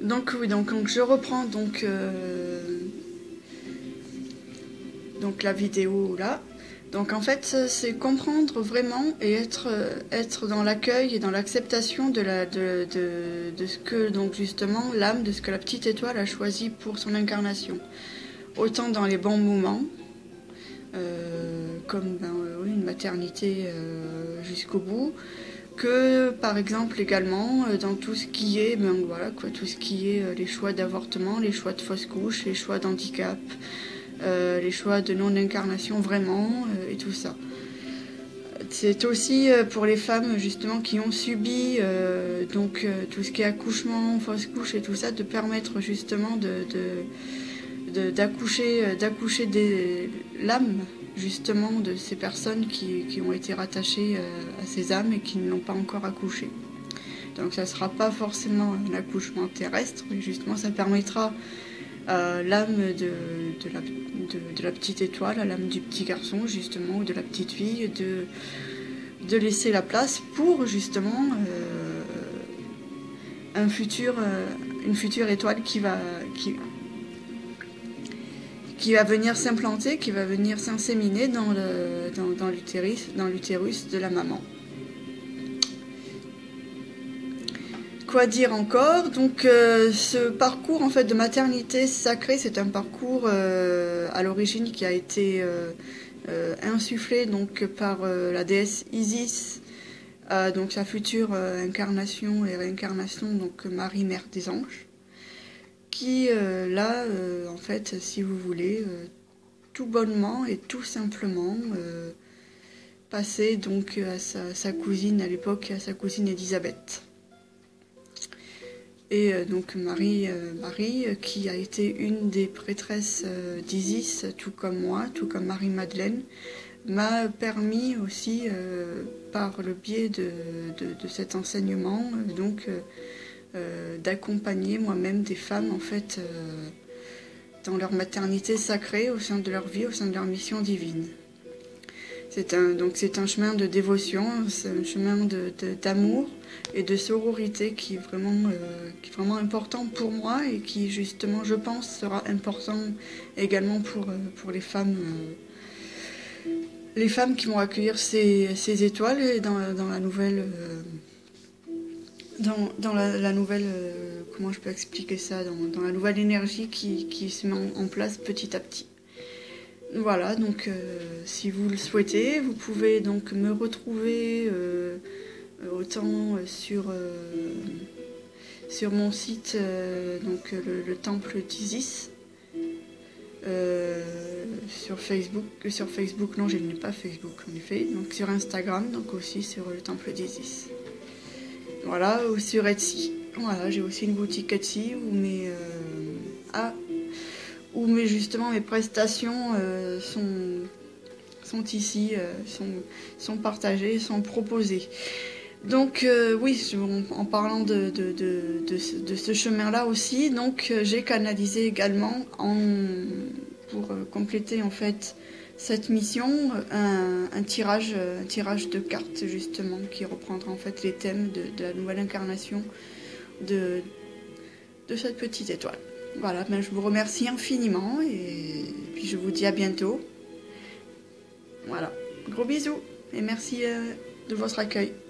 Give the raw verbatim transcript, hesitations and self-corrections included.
Donc oui, donc, donc je reprends donc, euh, donc la vidéo là. Donc en fait, c'est comprendre vraiment et être, être dans l'accueil et dans l'acceptation de, la, de, de, de ce que donc justement l'âme, de ce que la petite étoile a choisi pour son incarnation. Autant dans les bons moments, euh, comme ben, oui, une maternité euh, jusqu'au bout, que par exemple également dans tout ce qui est, ben, voilà, quoi, tout ce qui est les choix d'avortement, les choix de fausse couche, les choix d'handicap, euh, les choix de non-incarnation vraiment, euh, et tout ça. C'est aussi pour les femmes justement qui ont subi euh, donc euh, tout ce qui est accouchement, fausse couche et tout ça, de permettre justement de, de, de, d'accoucher, d'accoucher des l'âme justement de ces personnes qui, qui ont été rattachées euh, à ces âmes et qui ne l'ont pas encore accouché. Donc ça ne sera pas forcément un accouchement terrestre, mais justement ça permettra à l'âme de, de, la, de, de la petite étoile, à l'âme du petit garçon justement, ou de la petite fille, de, de laisser la place pour justement euh, un futur, euh, une future étoile qui va, qui, qui va venir s'implanter, qui va venir s'inséminer dans, le, dans, dans, l'utérus, dans l'utérus de la maman. Quoi dire encore? Donc euh, ce parcours en fait de maternité sacrée, c'est un parcours euh, à l'origine qui a été euh, euh, insufflé donc par euh, la déesse Isis, euh, donc sa future euh, incarnation et réincarnation, donc Marie Mère des Anges, qui euh, là euh, en fait, si vous voulez, euh, tout bonnement et tout simplement euh, passait donc à sa, sa cousine à l'époque, à sa cousine Élisabeth. Et euh, donc Marie, euh, Marie, qui a été une des prêtresses euh, d'Isis, tout comme moi, tout comme Marie-Madeleine, m'a permis aussi, euh, par le biais de, de, de cet enseignement, euh, donc euh, euh, d'accompagner moi-même des femmes en fait euh, dans leur maternité sacrée, au sein de leur vie, au sein de leur mission divine. C'est un, donc c'est un chemin de dévotion, c'est un chemin de, de, d'amour et de sororité qui est, vraiment, euh, qui est vraiment important pour moi et qui justement, je pense, sera important également pour, euh, pour les femmes euh, les femmes qui vont accueillir ces, ces étoiles dans, dans la nouvelle euh, dans, dans la, la nouvelle euh, comment je peux expliquer ça, dans, dans la nouvelle énergie qui, qui se met en, en place petit à petit. Voilà, donc euh, si vous le souhaitez, vous pouvez donc me retrouver euh, autant sur, euh, sur mon site, euh, donc le, le temple d'Isis, euh, sur Facebook, sur Facebook, non, je n'ai pas Facebook en effet, donc sur Instagram, donc aussi sur le temple d'Isis. Voilà, ou sur Etsy. Voilà, j'ai aussi une boutique Etsy où mes... Euh, ah, où mes, justement mes prestations euh, sont, sont ici, euh, sont, sont partagées, sont proposées. Donc euh, oui, en, en parlant de, de, de, de, ce, de ce chemin-là aussi, donc euh, j'ai canalisé également, en, pour euh, compléter en fait cette mission, un, un, tirage, un tirage de cartes justement, qui reprendra en fait les thèmes de, de la nouvelle incarnation de, de cette petite étoile. Voilà, ben je vous remercie infiniment et puis je vous dis à bientôt. Voilà, gros bisous et merci de votre accueil.